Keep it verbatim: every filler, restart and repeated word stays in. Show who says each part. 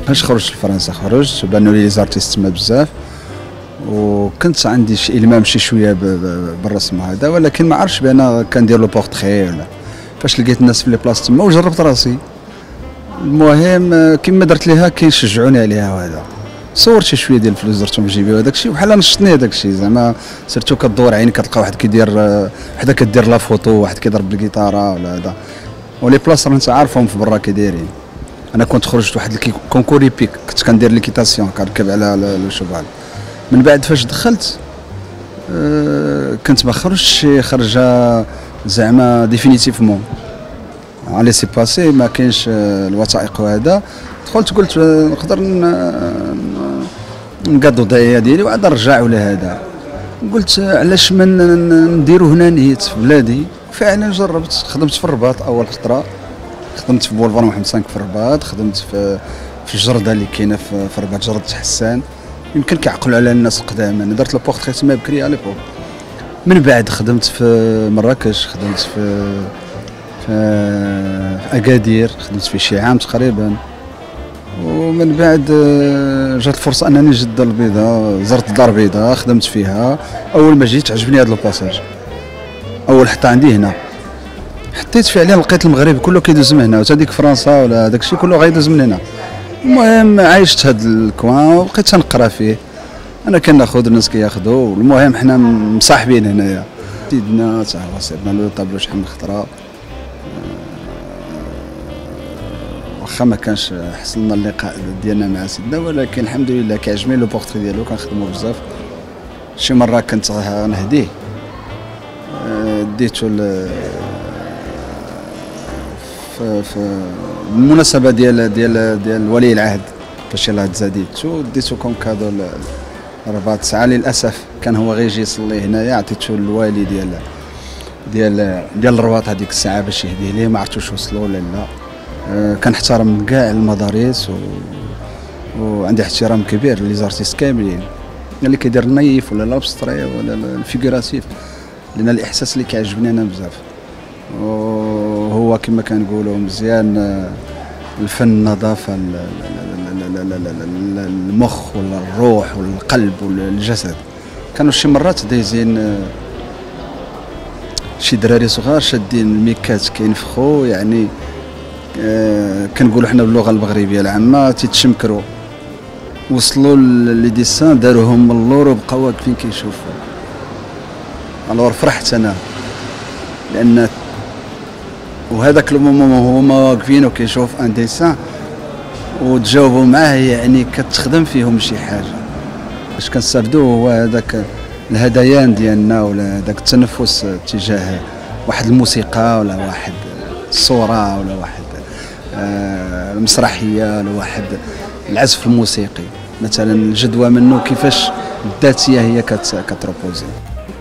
Speaker 1: فاش خرجت لفرنسا خرجت بانوا لي زارتيست تما بزاف، وكنت عندي شي المام شي شويه بالرسم هذا، ولكن ما عرفتش بان كندير لو بورتري ولا. فاش لقيت الناس في لي بلاص تما وجربت راسي، المهم كيما درت ليها كيشجعوني عليها، وهذا صورت شي شويه ديال الفلوس درتهم في جيبي وهذاك الشيء، بحال نشطني هذاك الشيء زعما. سيرتو كدور عيني كتلقى واحد كيدير وحده كدير لا فوتو، واحد كيضرب بالكيتاره ولا هذا، ولي بلاص راه انت عارفهم في برا كيدايرين. انا كنت خرجت واحد الكونكور ايبيك، كنت كندير ليكيتاسيون كنركب على لو شوفال. من بعد فاش دخلت أه كنت ما خرجتش خرجه زعما ديفينيتيفمون على سي باسي، ما كاينش الوثائق وهذا. دخلت قلت نقدر نقادو الضحيه ديالي وعاد نرجع ولا هذا. قلت علاش ما نديرو هنا نيت في بلادي. فعلا جربت، خدمت في الرباط اول خطره، خدمت في بولفار محمد خمسة في الرباط، خدمت في في الجرده اللي كاينه في, في الرباط، جرده حسان. يمكن كيعقلوا على الناس القدام. انا درت لابورتري تما بكري على ليبوك. من بعد خدمت في مراكش، خدمت في في, في اكادير، خدمت في شي عام تقريبا. ومن بعد جات الفرصه انني نجي الدار البيضاء، زرت الدار البيضاء خدمت فيها. اول ما جيت عجبني هذا الباساج، اول حتى عندي هنا حطيت فعليا، لقيت المغرب كله كيدوز من هنا، وتا ديك فرنسا ولا داك الشيء كله غيدوز من هنا. المهم عايشت هذا الكوان وبقيت تنقرا فيه. انا كناخذ الناس كياخذوا، المهم حنا مصاحبين هنايا. سيدنا تا هو سيدنا لو طابلو شحال من خطره، واخا ما كانش حصلنا اللقاء ديالنا مع سيدنا، ولكن الحمد لله كيعجبني لو بورتري ديالو، كنخدمو بزاف. شي مره كنت نهديه، ديتو في في المناسبه ديال ديال ديال ولي العهد، فاش يلاه تزاديتو ديتو كوم كادو الرباط تسعه. للاسف كان هو غيجي يصلي هنايا، عطيتو للوالي ديال ديال ديال الرباط هذيك الساعه باش يهديه ليه، ما عرفتوش وصلوا ولا لا. أه كنحترم كاع المدارس، و وعندي احترام كبير لي زارتيست كاملين، اللي كيدير النيف ولا لابستري ولا الفيغوراتيف، لان الاحساس اللي كيعجبني انا بزاف. وهو كما كنقولوا مزيان الفن، النظافه، المخ ولا الروح ولا القلب ولا الجسد. كانوا شي مرات دايزين شي دراري صغار شادين الميكات كينفخوا، يعني آه كنقولوا حنا باللغه المغربيه العامه تيتشمكروا، وصلوا لي ديسان داروهم من اللور وبقاو واقفين كيشوفوا. الور فرحت انا، لان وهذاك المومون هما واقفين وكيشوف ان ديسان وتجاوبوا معاه، يعني كتخدم فيهم شي حاجه. اش كنستافدوا هو هذاك الهذيان ديالنا، ولا هذاك التنفس تجاه واحد الموسيقى ولا واحد الصوره ولا واحد آه المسرحيه ولا واحد العزف الموسيقي. مثلا الجدوى منه كيفاش الذاتيه هي كتروبوزي.